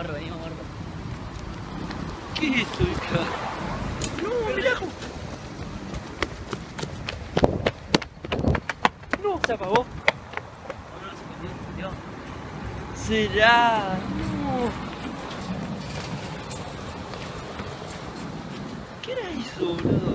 muerto, venimos muerto. ¿Qué es esto, hija? No, mirá cómo... No, se apagó. No, se prendió. ¿Será? No. ¿Qué era eso, boludo?